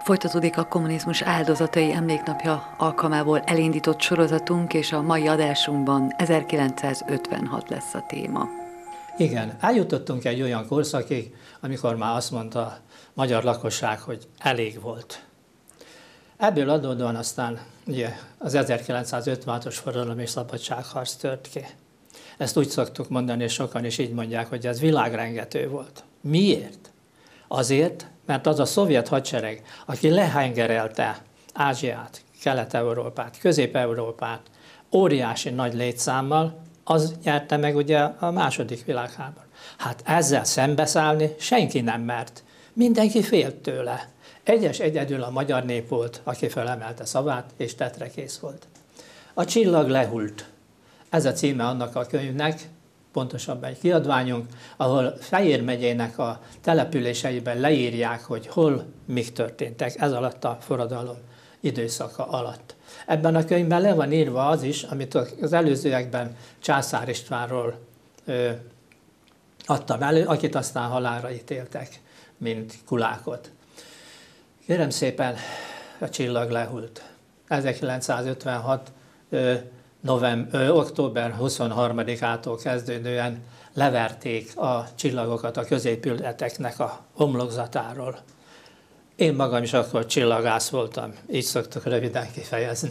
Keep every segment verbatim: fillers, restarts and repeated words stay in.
Folytatódik a kommunizmus áldozatai emléknapja alkalmából elindított sorozatunk, és a mai adásunkban ezerkilencszázötvenhat lesz a téma. Igen, eljutottunk egy olyan korszakig, amikor már azt mondta a magyar lakosság, hogy elég volt. Ebből adódóan aztán ugye, az ezerkilencszázötvenhatos forradalom és szabadságharc tört ki. Ezt úgy szoktuk mondani, és sokan is így mondják, hogy ez világrengető volt. Miért? Azért, mert az a szovjet hadsereg, aki lehengerelte Ázsiát, Kelet-Európát, Közép-Európát óriási nagy létszámmal, az nyerte meg ugye a második világháborút. Hát ezzel szembeszállni senki nem mert. Mindenki félt tőle. Egyes egyedül a magyar nép volt, aki felemelte szavát, és tetre kész volt. A csillag lehult. Ez a címe annak a könyvnek, pontosabban egy kiadványunk, ahol Fejér megyének a településeiben leírják, hogy hol mik történtek ez alatt a forradalom időszaka alatt. Ebben a könyvben le van írva az is, amit az előzőekben Császár Istvánról ö, adtam elő, akit aztán halálra ítéltek, mint kulákot. Kérem szépen, a csillag lehult. ezerkilencszázötvenhat ö, november, ö, október huszonharmadikától kezdődően leverték a csillagokat a középületeknek a homlokzatáról. Én magam is akkor csillagász voltam, így szoktuk röviden kifejezni.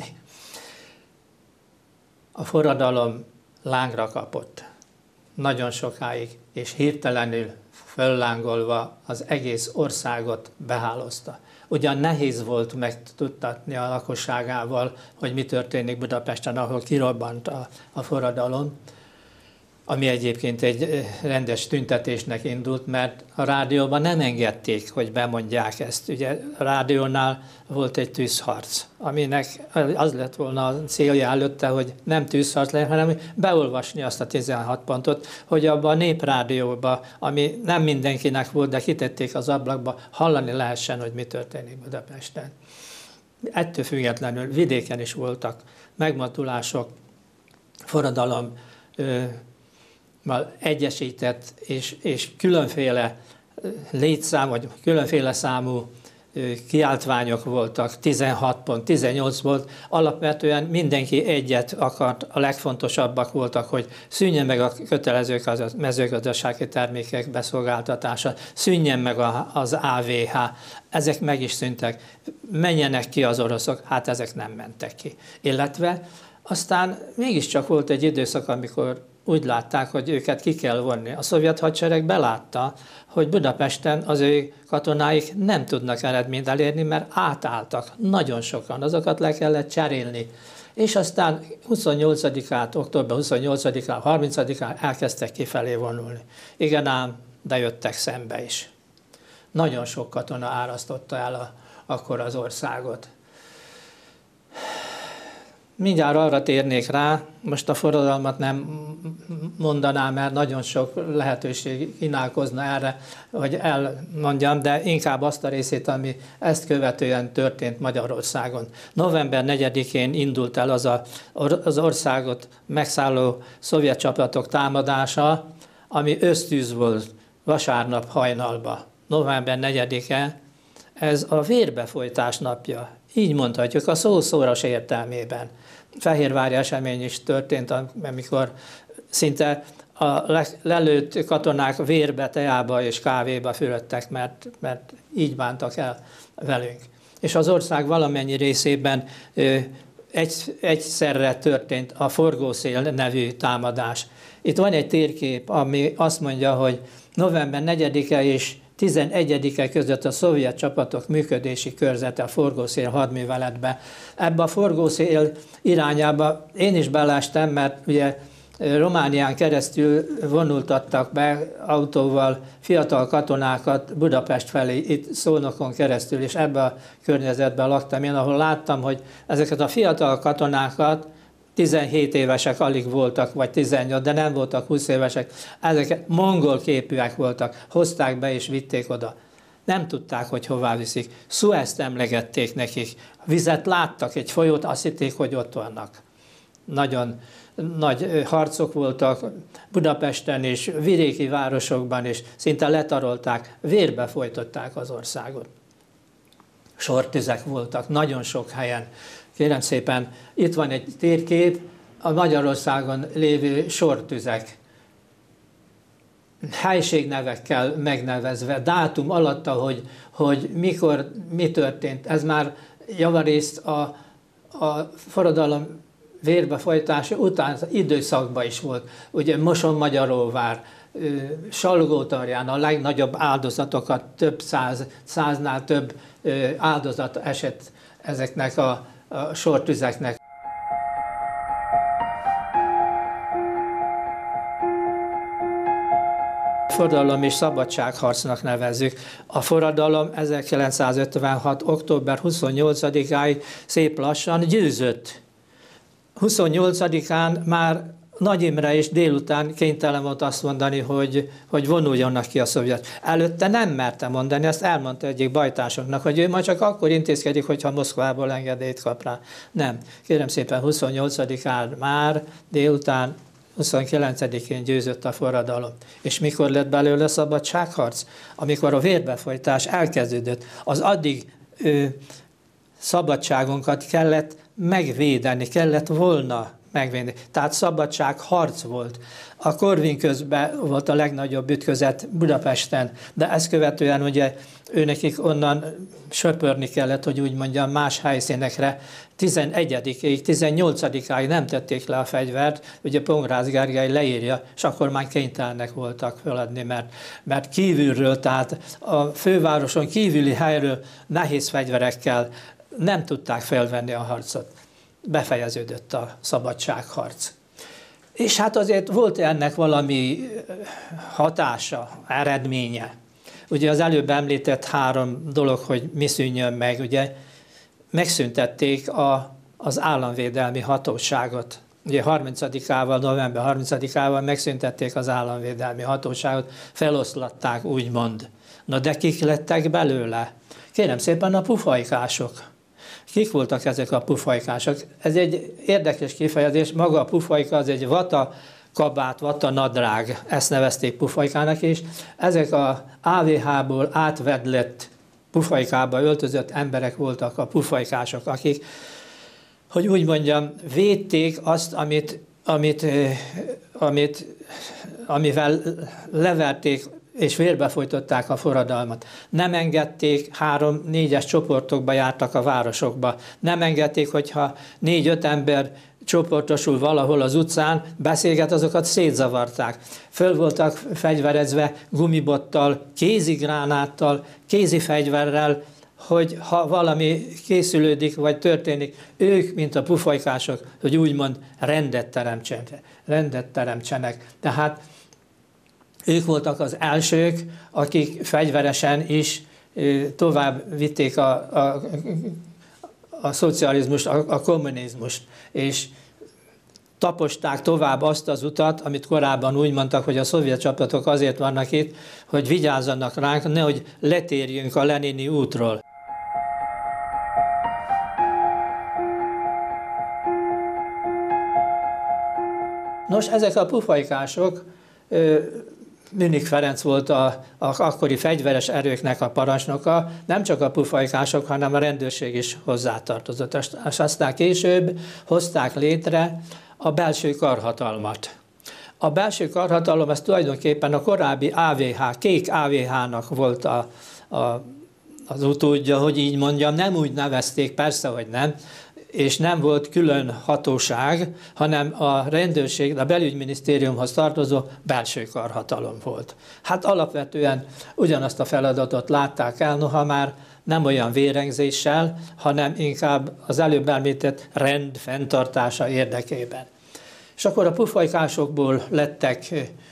A forradalom lángra kapott nagyon sokáig, és hirtelenül föllángolva az egész országot behálozta. Ugyan nehéz volt megtudtatni a lakosságával, hogy mi történik Budapesten, ahol kirobbant a, a forradalom, ami egyébként egy rendes tüntetésnek indult, mert a rádióban nem engedték, hogy bemondják ezt. Ugye a rádiónál volt egy tűzharc, aminek az lett volna a célja előtte, hogy nem tűzharc legyen, hanem beolvasni azt a tizenhat pontot, hogy abban a néprádióban, ami nem mindenkinek volt, de kitették az ablakba, hallani lehessen, hogy mi történik Budapesten. Ettől függetlenül vidéken is voltak megmozdulások, forradalom, egyesített és, és különféle létszám, vagy különféle számú kiáltványok voltak, tizenhat pont, tizennyolc volt, alapvetően mindenki egyet akart, a legfontosabbak voltak, hogy szűnjen meg a kötelező mezőgazdasági termékek beszolgáltatása, szűnjen meg az á vé há, ezek meg is szűntek, menjenek ki az oroszok, hát ezek nem mentek ki. Illetve aztán mégiscsak volt egy időszak, amikor úgy látták, hogy őket ki kell vonni. A szovjet hadsereg belátta, hogy Budapesten az ő katonáik nem tudnak eredményt elérni, mert átálltak nagyon sokan, azokat le kellett cserélni. És aztán huszonnyolcadikán, október huszonnyolcadikán, harmincadikán elkezdtek kifelé vonulni. Igen ám, de jöttek szembe is. Nagyon sok katona árasztotta el a, akkor az országot. Mindjárt arra térnék rá, most a forradalmat nem mondanám, mert nagyon sok lehetőség kínálkozna erre, hogy elmondjam, de inkább azt a részét, ami ezt követően történt Magyarországon. november negyedikén indult el az a, az országot megszálló szovjet csapatok támadása, ami ösztűz volt vasárnap hajnalba. november negyedike, ez a vérbefolytás napja. Így mondhatjuk, a szó szóras értelmében. Fehérvári esemény is történt, amikor szinte a lelőtt katonák vérbe, teába és kávéba fürödtek, mert, mert így bántak el velünk. És az ország valamennyi részében egy, egyszerre történt a Forgószél nevű támadás. Itt van egy térkép, ami azt mondja, hogy november negyedike és tizenegyedike között a szovjet csapatok működési körzete a Forgószél hadműveletbe. Ebbe a Forgószél irányába én is belestem, mert ugye Románián keresztül vonultattak be autóval fiatal katonákat Budapest felé, itt Szolnokon keresztül, és ebbe a környezetben laktam én, ahol láttam, hogy ezeket a fiatal katonákat tizenhét évesek alig voltak, vagy tizennyolc, de nem voltak húsz évesek, ezek mongol képűek voltak, hozták be és vitték oda. Nem tudták, hogy hová viszik. Szuezt emlegették nekik. Vizet láttak, egy folyót, azt hitték, hogy ott vannak. Nagyon nagy harcok voltak Budapesten és vidéki városokban, és szinte letarolták, vérbe folytották az országot. sortüzek voltak, nagyon sok helyen. Kérem szépen, itt van egy térkép, a Magyarországon lévő sortüzek. Helységnevekkel megnevezve, dátum alatta, hogy, hogy mikor, mi történt. Ez már javarészt a, a forradalom vérbefolytása után az időszakban is volt. Ugye Moson-Magyaróvár, Salgótarján a legnagyobb áldozatokat, több száz, száznál több áldozat esett ezeknek a, a sortüzeknek. Forradalom és szabadságharcnak nevezzük. A forradalom ezerkilencszázötvenhat. október huszonnyolcadikáig szép lassan győzött. huszonnyolcadikán már Nagy Imre is délután kénytelen volt azt mondani, hogy, hogy vonuljonnak ki a szovjet. Előtte nem merte mondani, ezt elmondta egyik bajtársoknak, hogy ő majd csak akkor intézkedik, hogyha Moszkvából engedélyt kap rá. Nem. Kérem szépen, huszonnyolcadikán már délután, huszonkilencedikén győzött a forradalom. És mikor lett belőle szabadságharc? Amikor a vérbefolytás elkezdődött. Az addig ö, szabadságunkat kellett megvédeni, kellett volna megvédeni. Tehát szabadságharc volt. A Korvin közben volt a legnagyobb ütközet Budapesten, de ezt követően ugye őnekik onnan söpörni kellett, hogy úgy mondjam, más helyszínekre. tizenegyedikéig, tizennyolcadikáig nem tették le a fegyvert, ugye Pongrácz Gergely leírja, és akkor már kénytelenek voltak feladni, mert, mert kívülről, tehát a fővároson kívüli helyről nehéz fegyverekkel nem tudták felvenni a harcot. Befejeződött a szabadságharc. És hát azért volt ennek valami hatása, eredménye. Ugye az előbb említett három dolog, hogy mi szűnjön meg, ugye megszüntették a, az államvédelmi hatóságot. Ugye harmincadikával, november harmincadikával megszüntették az államvédelmi hatóságot, feloszlatták, úgymond. Na de kik lettek belőle? Kérem szépen, a pufajkások. Kik voltak ezek a pufajkások? Ez egy érdekes kifejezés, maga a pufajka az egy vata kabát, vata nadrág, ezt nevezték pufajkának is. Ezek a á vé há-ból átvedlett pufajkába öltözött emberek voltak a pufajkások, akik, hogy úgy mondjam, védték azt, amit, amit, amit, amivel leverték és vérbefolytották a forradalmat. Nem engedték, három-négyes csoportokba jártak a városokba. Nem engedték, hogyha négy-öt ember csoportosul valahol az utcán, beszélget, azokat szétzavarták. Föl voltak fegyverezve gumibottal, kézigránáttal, kézi fegyverrel, hogy ha valami készülődik, vagy történik, ők, mint a pufajkások, hogy úgymond rendet teremtsenek. Rendet teremtsenek. Tehát ők voltak az elsők, akik fegyveresen is tovább vitték a, a, a szocializmust, a, a kommunizmust, és taposták tovább azt az utat, amit korábban úgy mondtak, hogy a szovjet csapatok azért vannak itt, hogy vigyázzanak ránk, nehogy letérjünk a lenini útról. Nos, ezek a pufajkások, Münich Ferenc volt a, a akkori fegyveres erőknek a parancsnoka, nem csak a pufajkások, hanem a rendőrség is hozzátartozott. És aztán később hozták létre a belső karhatalmat. A belső karhatalom az tulajdonképpen a korábbi á vé há, kék á vé há-nak volt a, a, az utódja, hogy így mondjam, nem úgy nevezték, persze, hogy nem, és nem volt külön hatóság, hanem a rendőrség, a belügyminisztériumhoz tartozó belső karhatalom volt. Hát alapvetően ugyanazt a feladatot látták el, noha már nem olyan vérengzéssel, hanem inkább az előbb említett rend fenntartása érdekében. És akkor a pufajkásokból lettek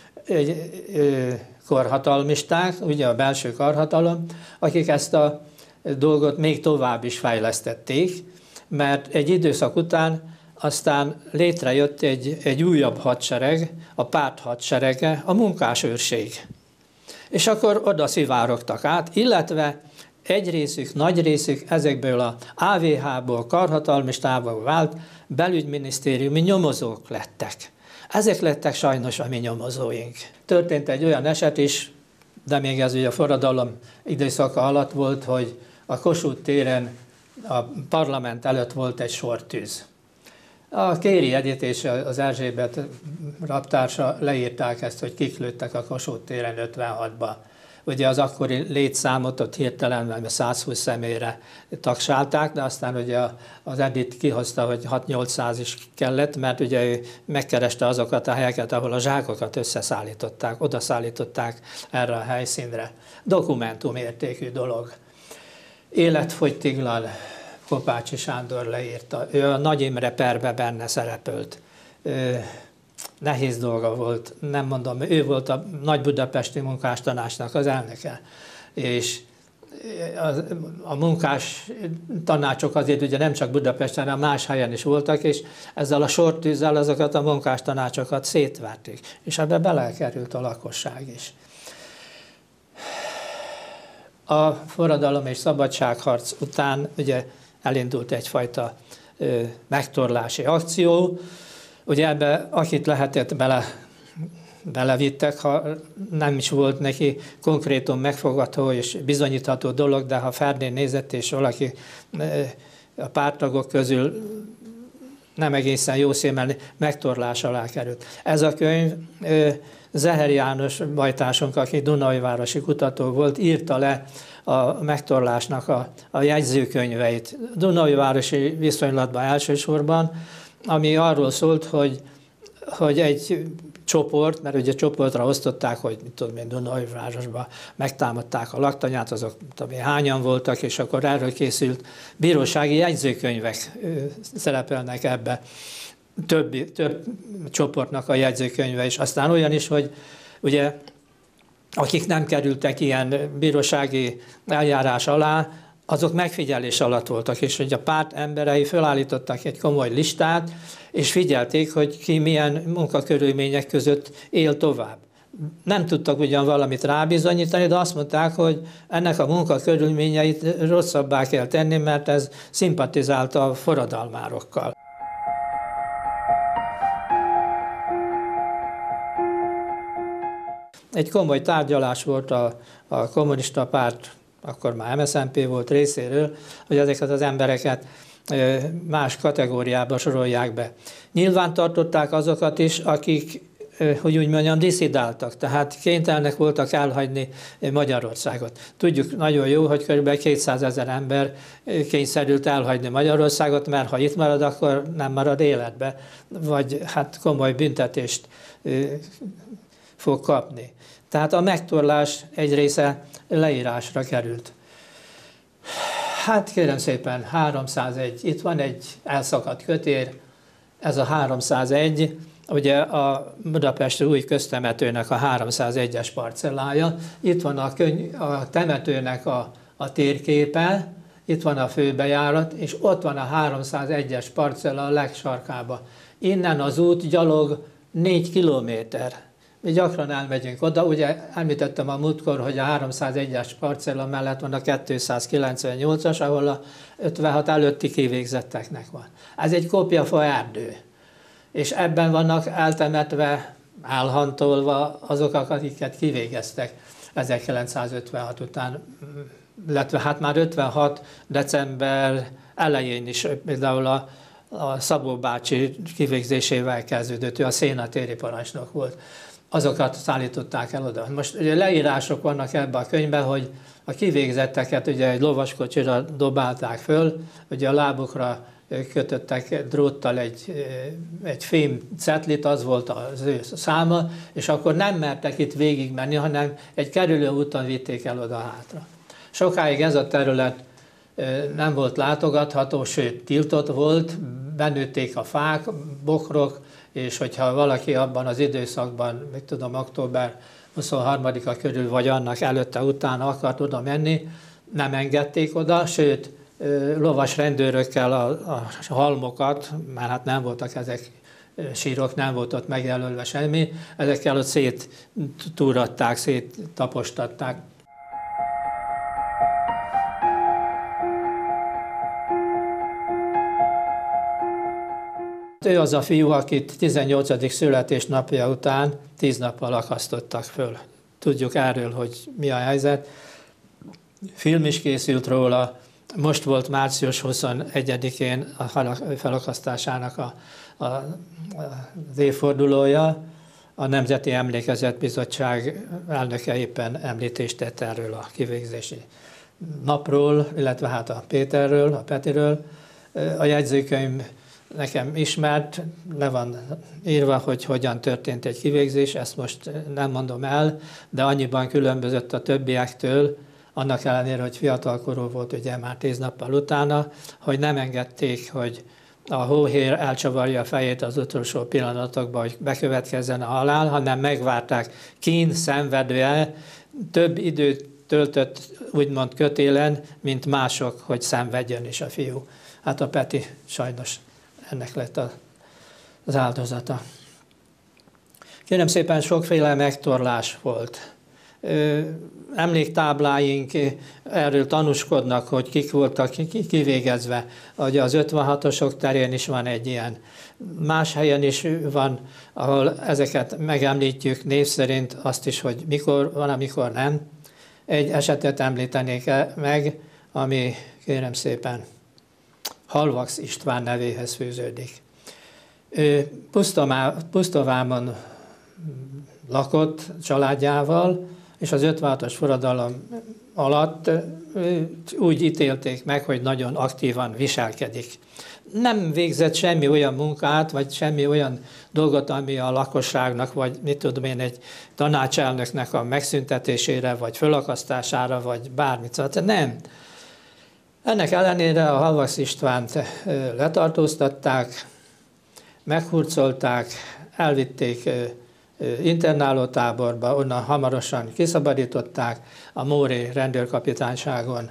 karhatalmisták, ugye a belső karhatalom, akik ezt a dolgot még tovább is fejlesztették, mert egy időszak után aztán létrejött egy, egy újabb hadsereg, a párt hadserege, a munkásőrség. És akkor oda szivárogtak át, illetve egy részük, nagy részük ezekből a á vé há-ból, karhatalmistából vált belügyminisztériumi nyomozók lettek. Ezek lettek sajnos a mi nyomozóink. Történt egy olyan eset is, de még ez ugye a forradalom időszaka alatt volt, hogy a Kossuth téren a parlament előtt volt egy sortűz. A Kéri Edit és az Erzsébet raptársa leírták ezt, hogy kik lőttek a Kossuth téren ötvenhatba. Ugye az akkori létszámot ott hirtelen százhúsz személyre tagsálták, de aztán ugye az Edit kihozta, hogy hat-nyolcszáz is kellett, mert ugye ő megkereste azokat a helyeket, ahol a zsákokat összeszállították, oda szállították erre a helyszínre. Dokumentumértékű dolog. Életfogytiglan Kopácsi Sándor leírta. Ő a Nagy Imre perbe benne szerepelt. Nehéz dolga volt, nem mondom, ő volt a Nagy Budapesti Munkástanácsnak az elnöke, és a, a munkás tanácsok azért ugye nem csak Budapesten, hanem más helyen is voltak, és ezzel a sortűzzel azokat a munkástanácsokat szétverték, és ebbe belekerült a lakosság is. A forradalom és szabadságharc után ugye elindult egyfajta ö, megtorlási akció. Ugye ebbe, akit lehetett, bele, belevittek, ha nem is volt neki konkrétum megfogadható és bizonyítható dolog, de ha Ferdén nézett, és valaki a párttagok közül nem egészen jó szémmel megtorlás alá került. Ez a könyv Zeher János bajtársunk, aki Dunaújvárosi kutató volt, írta le a megtorlásnak a, a jegyzőkönyveit. Dunaújvárosi viszonylatban elsősorban, ami arról szólt, hogy, hogy egy csoport, mert ugye csoportra osztották, hogy mit tudom én, Dunaújvárosban megtámadták a laktanyát, azok tudom, hányan voltak, és akkor erről készült bírósági jegyzőkönyvek szerepelnek ebbe. Több, több csoportnak a jegyzőkönyve is. Aztán olyan is, hogy ugye akik nem kerültek ilyen bírósági eljárás alá, azok megfigyelés alatt voltak, és hogy a párt emberei felállítottak egy komoly listát, és figyelték, hogy ki milyen munkakörülmények között él tovább. Nem tudtak ugyan valamit rábizonyítani, de azt mondták, hogy ennek a munkakörülményeit rosszabbá kell tenni, mert ez szimpatizált a forradalmárokkal. Egy komoly tárgyalás volt a, a kommunista párt, akkor már em es zé en pé volt részéről, hogy ezeket az embereket más kategóriába sorolják be. Nyilván tartották azokat is, akik, hogy úgy mondjam, diszidáltak, tehát kénytelenek voltak elhagyni Magyarországot. Tudjuk nagyon jó, hogy kb. kétszázezer ember kényszerült elhagyni Magyarországot, mert ha itt marad, akkor nem marad életbe, vagy hát komoly büntetést fog kapni. Tehát a megtorlás egy része leírásra került. Hát kérem szépen, háromszázegy, itt van egy elszakadt kötér, ez a háromszázegy, ugye a budapesti új köztemetőnek a háromszázegyes parcellája, itt van a, könyv, a temetőnek a, a térképe, itt van a főbejárat, és ott van a háromszázegyes parcella a legsarkába. Innen az út gyalog négy kilométer. Mi gyakran elmegyünk oda, ugye említettem a múltkor, hogy a háromszázegyes parcella mellett van a kétszázkilencvennyolcas, ahol a ötvenhat előtti kivégzetteknek van. Ez egy kopjafa erdő, és ebben vannak eltemetve, elhantolva azok, akiket kivégeztek ezerkilencszázötvenhat után, illetve hát már ötvenhat december elején is, például a, a Szabó bácsi kivégzésével kezdődött, ő a szénatéri parancsnok volt. Azokat szállították el oda. Most ugye leírások vannak ebben a könyvben, hogy a kivégzetteket ugye egy lovaskocsira dobálták föl, ugye a lábukra kötöttek dróttal egy, egy fém cetlit, az volt az ő száma, és akkor nem mertek itt végigmenni, hanem egy kerülő úton vitték el oda hátra. Sokáig ez a terület nem volt látogatható, sőt tiltott volt, benőtték a fák, bokrok, és hogyha valaki abban az időszakban, mit tudom, október huszonharmadika körül, vagy annak előtte, utána akart oda menni, nem engedték oda, sőt, lovas rendőrökkel a, a halmokat, már hát nem voltak ezek sírok, nem volt ott megjelölve semmi, ezekkel ott széttúratták, széttapostatták. Ő az a fiú, akit tizennyolcadik születésnapja után tíz nappal akasztottak föl. Tudjuk erről, hogy mi a helyzet. film is készült róla, most volt március huszonegyedikén a felakasztásának a, a, az évfordulója. A Nemzeti Emlékezetbizottság elnöke éppen említést tett erről a kivégzési napról, illetve hát a Péterről, a Petiről. A jegyzőkönyv nekem ismert, le van írva, hogy hogyan történt egy kivégzés, ezt most nem mondom el, de annyiban különbözött a többiektől, annak ellenére, hogy fiatalkorú volt, ugye már tíz nappal utána, hogy nem engedték, hogy a hóhér elcsavarja a fejét az utolsó pillanatokban, hogy bekövetkezzen a halál, hanem megvárták kín szenvedően, több időt töltött úgymond kötélen, mint mások, hogy szenvedjen is a fiú. Hát a Peti sajnos ennek lett az áldozata. Kérem szépen, sokféle megtorlás volt. Emléktábláink erről tanúskodnak, hogy kik voltak kivégezve. Ugye az ötvenhatosok terén is van egy ilyen. Más helyen is van, ahol ezeket megemlítjük név szerint, azt is, hogy mikor van, amikor nem. Egy esetet említenék meg, ami kérem szépen Halvax István nevéhez fűződik. Ő Pusztavámon lakott családjával, és az ötvenhatos forradalom alatt úgy ítélték meg, hogy nagyon aktívan viselkedik. Nem végzett semmi olyan munkát, vagy semmi olyan dolgot, ami a lakosságnak, vagy mit tudom én, egy tanácselnöknek a megszüntetésére, vagy fölakasztására, vagy bármit. Szóval nem. Ennek ellenére a Halvax Istvánt letartóztatták, meghurcolták, elvitték internálótáborba, onnan hamarosan kiszabadították, a Móri rendőrkapitányságon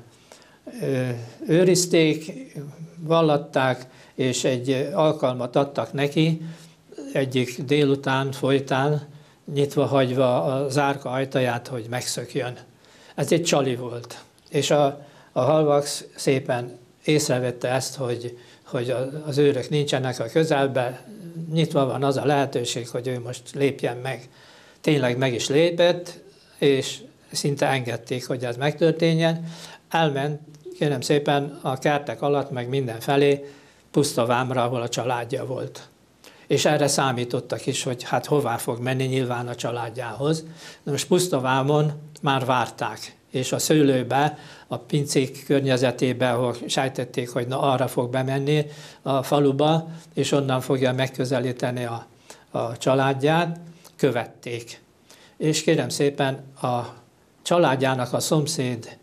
őrizték, vallatták, és egy alkalmat adtak neki, egyik délután folytán, nyitva hagyva a zárka ajtaját, hogy megszökjön. Ez egy csali volt, és a, a Halvax szépen észrevette ezt, hogy, hogy az őrök nincsenek a közelben, nyitva van az a lehetőség, hogy ő most lépjen meg. Tényleg meg is lépett, és szinte engedték, hogy ez megtörténjen. Elment, kérem szépen, a kertek alatt, meg mindenfelé, Pusztavámra, ahol a családja volt. És erre számítottak is, hogy hát hová fog menni, nyilván a családjához. De most Pusztavámon már várták, és a szőlőbe, a pincék környezetébe, ahol sejtették, hogy na arra fog bemenni a faluba, és onnan fogja megközelíteni a, a családját, követték. És kérem szépen, a családjának a szomszéd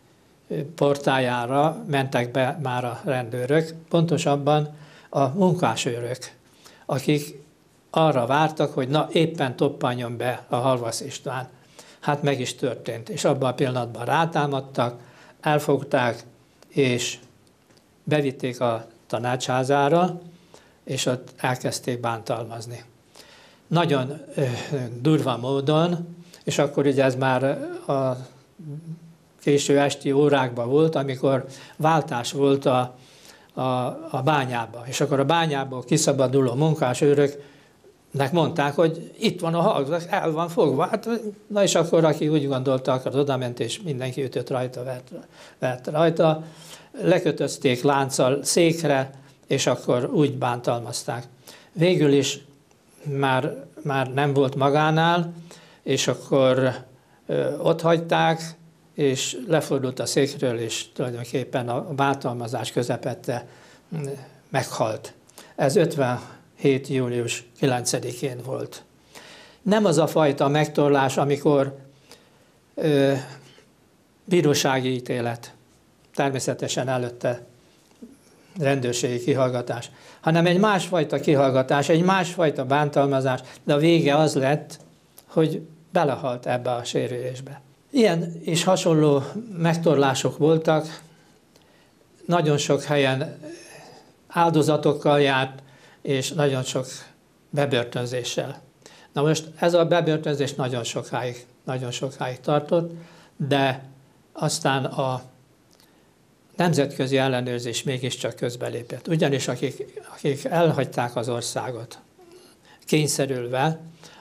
portájára mentek be már a rendőrök, pontosabban a munkásőrök, akik arra vártak, hogy na éppen toppanjon be a Halvax István. Hát meg is történt, és abban a pillanatban rátámadtak, elfogták, és bevitték a tanácsházára, és ott elkezdték bántalmazni. Nagyon ö, durva módon, és akkor ugye ez már a késő esti órákban volt, amikor váltás volt a, a, a bányába, és akkor a bányából kiszabaduló munkásőrök nek mondták, hogy itt van a Halvax, el van fogva. Hát, na és akkor, aki úgy gondolta, akkor odament, és mindenki ütött rajta, vert, vert rajta. Lekötözték lánccal székre, és akkor úgy bántalmazták. Végül is már, már nem volt magánál, és akkor ö, ott hagyták, és lefordult a székről, és tulajdonképpen a bántalmazás közepette meghalt. Ez ötvenhét július kilencedikén volt. Nem az a fajta megtorlás, amikor ö, bírósági ítélet, természetesen előtte rendőrségi kihallgatás, hanem egy másfajta kihallgatás, egy másfajta bántalmazás, de a vége az lett, hogy belehalt ebbe a sérülésbe. Ilyen és hasonló megtorlások voltak, nagyon sok helyen áldozatokkal járt, és nagyon sok bebörtönzéssel. Na most ez a bebörtönzés nagyon sokáig, nagyon sokáig tartott, de aztán a nemzetközi ellenőrzés mégiscsak közbelépett. Ugyanis akik, akik elhagyták az országot kényszerülve,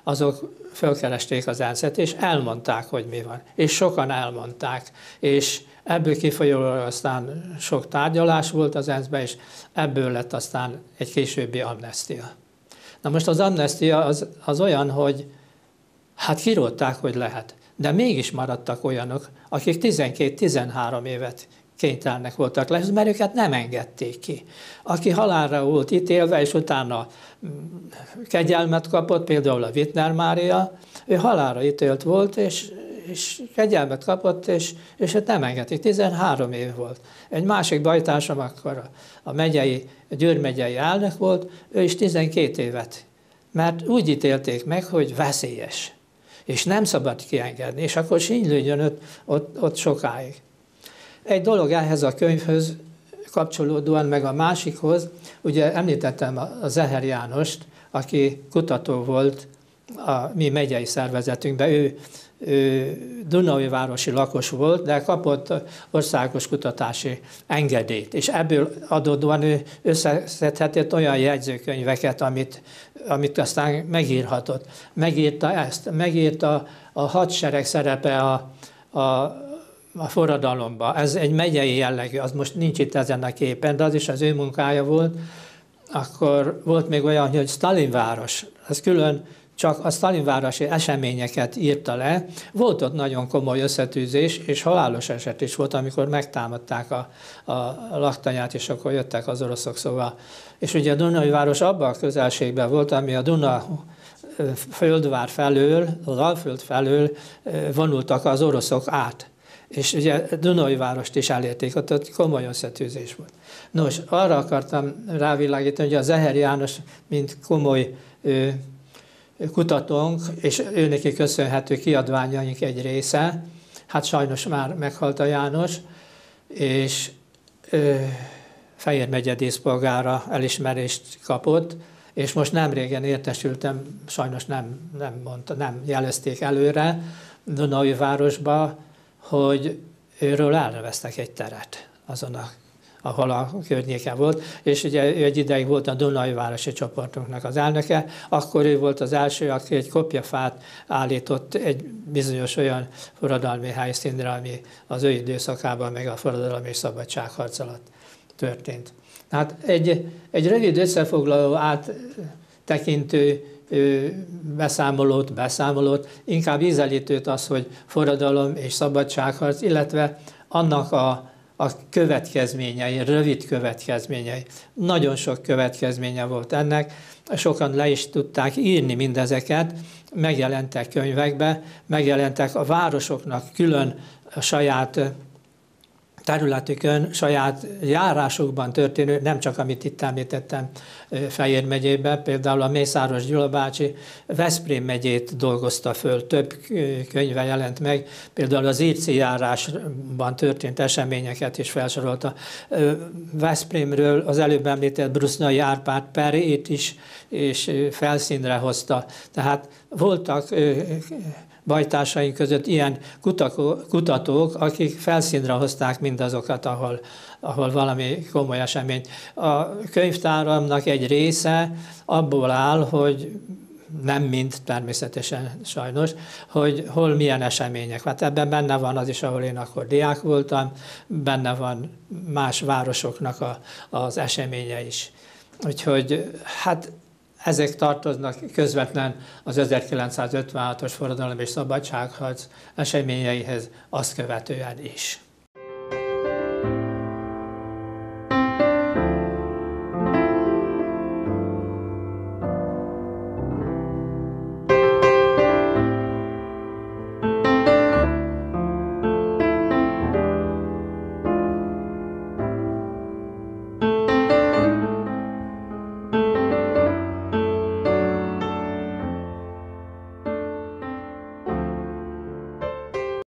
azok fölkeresték az enszet, és elmondták, hogy mi van. És sokan elmondták, és Ebből kifolyólag aztán sok tárgyalás volt az ENSZ ben, és ebből lett aztán egy későbbi amnestia. Na most az amnestia az, az olyan, hogy hát kirótták, hogy lehet, de mégis maradtak olyanok, akik tizenkét-tizenhárom évet kénytelenek voltak le, mert őket nem engedték ki. Aki halálra volt ítélve, és utána kegyelmet kapott, például a Wittner Mária, ő halálra ítélt volt, és, és kegyelmet kapott, és, és őt nem engedték. tizenhárom év volt. Egy másik bajtársam akkor a, a megyei, a Győr megyei elnök volt, ő is tizenkét évet. Mert úgy ítélték meg, hogy veszélyes, és nem szabad kiengedni, és akkor sínylődjön ott, ott, ott sokáig. Egy dolog ehhez a könyvhöz kapcsolódóan, meg a másikhoz, ugye említettem a Zeher Jánost, aki kutató volt a mi megyei szervezetünkben, ő, ő Dunaújvárosi lakos volt, de kapott országos kutatási engedélyt, és ebből adódóan ő összeszedhetett olyan jegyzőkönyveket, amit, amit aztán megírhatott. Megírta ezt, megírta a hadsereg szerepe a, a a forradalomba. Ez egy megyei jellegű, az most nincs itt ezen a képen, de az is az ő munkája volt. Akkor volt még olyan, hogy Stalinváros, az külön csak a Stalinvárosi eseményeket írta le. Volt ott nagyon komoly összetűzés, és halálos eset is volt, amikor megtámadták a, a laktanyát, és akkor jöttek az oroszok, szóval. És ugye a Dunaújváros abban a közelségben volt, ami a Duna földvár felől, az Alföld felől vonultak az oroszok át. És ugye Dunaújvárost is elérték, ott, ott komoly összetűzés volt. Nos, arra akartam rávilágítani, hogy a Zeher János, mint komoly ö, kutatónk, és őneki köszönhető kiadványaink egy része, hát sajnos már meghalt a János, és ö, Fejér megye díszpolgára elismerést kapott, és most nem régen értesültem, sajnos nem, nem, mondta, nem jelezték előre Dunaújvárosba, hogy őről elneveztek egy teret azon, a, ahol a környéken volt, és ugye ő egy ideig volt a Dunaújvárosi csoportunknak az elnöke, akkor ő volt az első, aki egy kopjafát állított egy bizonyos olyan forradalmi helyszínre, ami az ő időszakában, meg a forradalom és szabadságharc alatt történt. Hát egy, egy rövid összefoglaló áttekintő beszámolót, beszámolót, inkább ízelítőt az, hogy forradalom és szabadságharc, illetve annak a, a következményei, rövid következményei. Nagyon sok következménye volt ennek, sokan le is tudták írni mindezeket, megjelentek könyvekbe, megjelentek a városoknak külön a saját területükön, saját járásokban történő, nem csak amit itt említettem Fejér megyében, például a Mészáros Gyula bácsi Veszprém megyét dolgozta föl, több könyve jelent meg, például az Irci járásban történt eseményeket is felsorolta. Veszprémről az előbb említett Brusznai Árpád perét is és felszínre hozta. Tehát voltak bajtársaink között ilyen kutatók, akik felszínre hozták mindazokat, ahol, ahol valami komoly esemény. A könyvtáramnak egy része abból áll, hogy nem mind természetesen sajnos, hogy hol milyen események. Hát ebben benne van az is, ahol én akkor diák voltam, benne van más városoknak a, az eseménye is. Úgyhogy hát ezek tartoznak közvetlen az ezerkilencszázötvenhatos forradalom és szabadságharc eseményeihez, azt követően is.